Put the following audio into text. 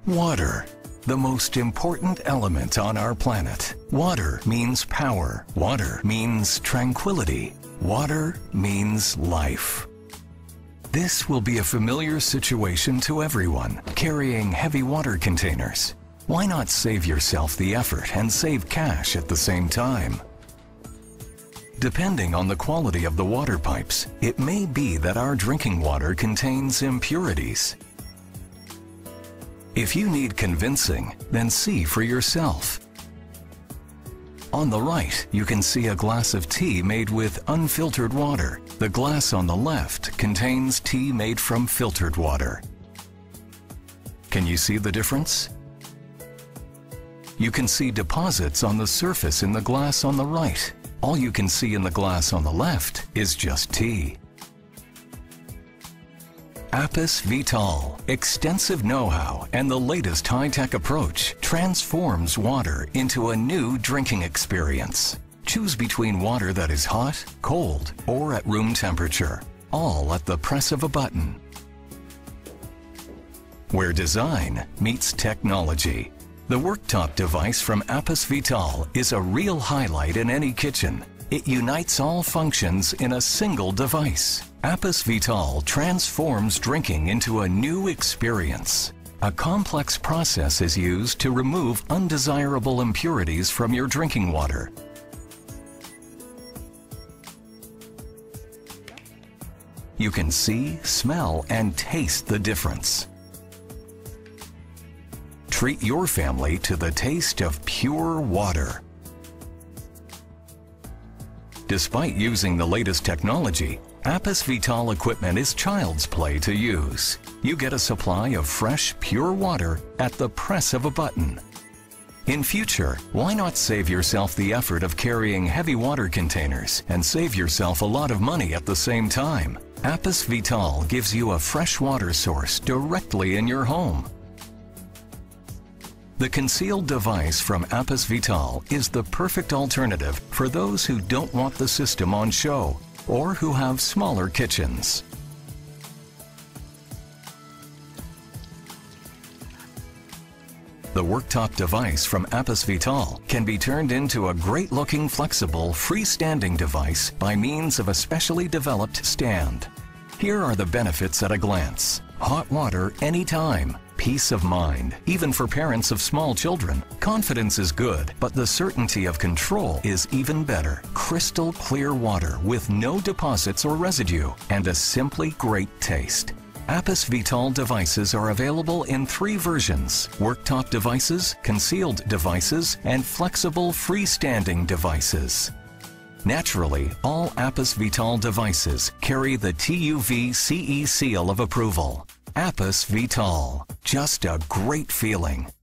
Water, the most important element on our planet. Water means power. Water means tranquility. Water means life. This will be a familiar situation to everyone carrying heavy water containers. Why not save yourself the effort and save cash at the same time? Depending on the quality of the water pipes, it may be that our drinking water contains impurities. If you need convincing, then see for yourself. On the right, you can see a glass of tea made with unfiltered water. The glass on the left contains tea made from filtered water. Can you see the difference? You can see deposits on the surface in the glass on the right. All you can see in the glass on the left is just tea. Apus Vital, extensive know-how and the latest high-tech approach transforms water into a new drinking experience. Choose between water that is hot, cold, or at room temperature, all at the press of a button. Where design meets technology. The worktop device from Apus Vital is a real highlight in any kitchen. It unites all functions in a single device. Apus Vital transforms drinking into a new experience. A complex process is used to remove undesirable impurities from your drinking water. You can see, smell, and taste the difference. Treat your family to the taste of pure water. Despite using the latest technology, Apus Vital equipment is child's play to use. You get a supply of fresh, pure water at the press of a button. In future, why not save yourself the effort of carrying heavy water containers and save yourself a lot of money at the same time? Apus Vital gives you a fresh water source directly in your home. The concealed device from Apus Vital is the perfect alternative for those who don't want the system on show or who have smaller kitchens. The worktop device from Apus Vital can be turned into a great-looking, flexible, freestanding device by means of a specially developed stand. Here are the benefits at a glance. Hot water anytime. Peace of mind, even for parents of small children. Confidence is good, but the certainty of control is even better. Crystal clear water with no deposits or residue, and a simply great taste. Apus Vital devices are available in 3 versions: worktop devices, concealed devices, and flexible freestanding devices. Naturally, all Apus Vital devices carry the TÜV CE seal of approval. Apus Vital, just a great feeling.